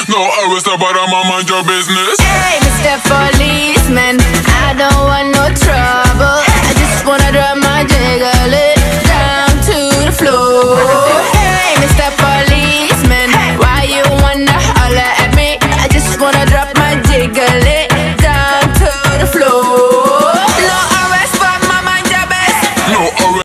No, I will stop, but I'ma mind your business. Hey, Mr. Policeman, I don't